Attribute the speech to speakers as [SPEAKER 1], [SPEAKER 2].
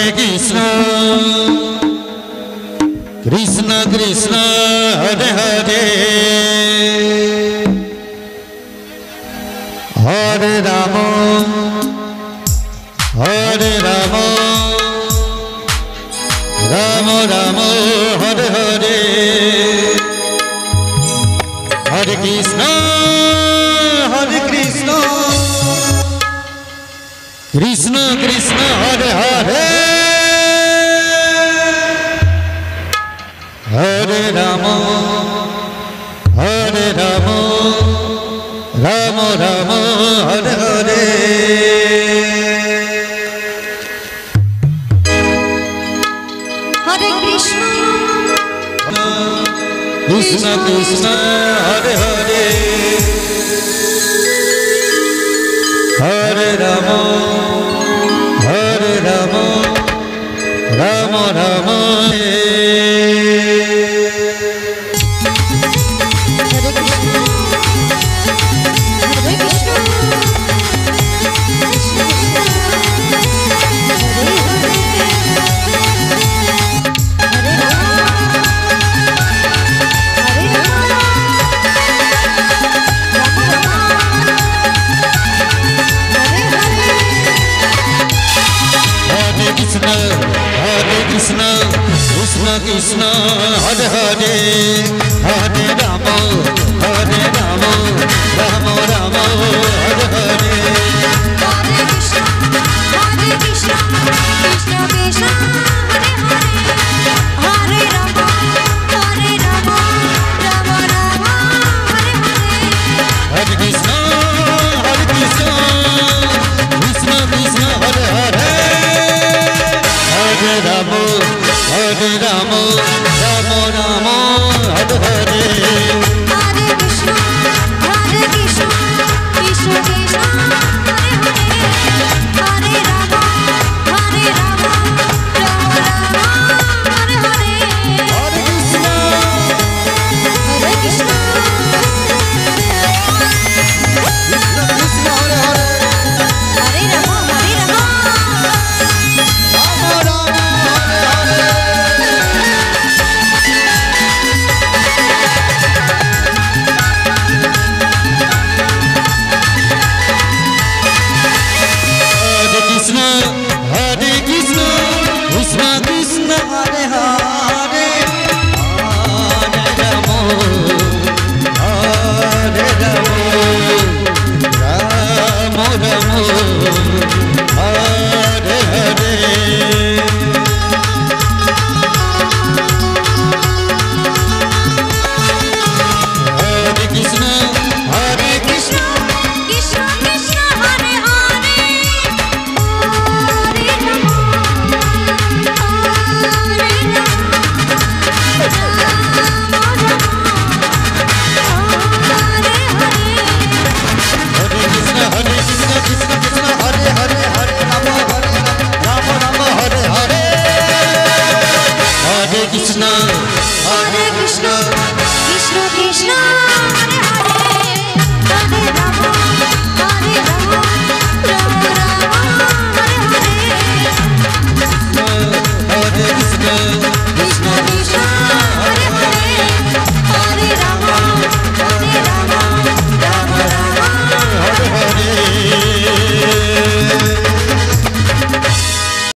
[SPEAKER 1] Krishna Krishna Krishna Hare Hare Hare Rama Hare Rama Rama Rama Hare Hare Hare Krishna Hare Krishna Krishna Krishna Hare Hare Hare Rama Hare Rama Rama Rama Hare Hare
[SPEAKER 2] Hare Krishna
[SPEAKER 1] Krishna Krishna Hare Hare Hare Rama Hare Rama Rama Rama Krishna Krishna Krishna Hare Hare Hare Rama Hare Rama Rama Rama Hare Hare
[SPEAKER 2] Hare Krishna Krishna Krishna Hare Hare Hare Rama Hare Rama Rama Rama Hare Hare
[SPEAKER 1] Hare Krishna Krishna Krishna Hare Hare Hare Rama Hare Rama Rama Rama Hare Hare
[SPEAKER 2] Hare Krishna Krishna Krishna Hare Hare Hare Rama Hare Rama Rama Rama Hare Hare
[SPEAKER 1] Hare Krishna
[SPEAKER 2] Krishna
[SPEAKER 1] Krishna Hare Hare
[SPEAKER 2] Hare Rama
[SPEAKER 1] Rama Rama Hare Hare Krishna Hare Krishna Krishna Krishna Hare Hare Hare Rama Hare Rama Rama Rama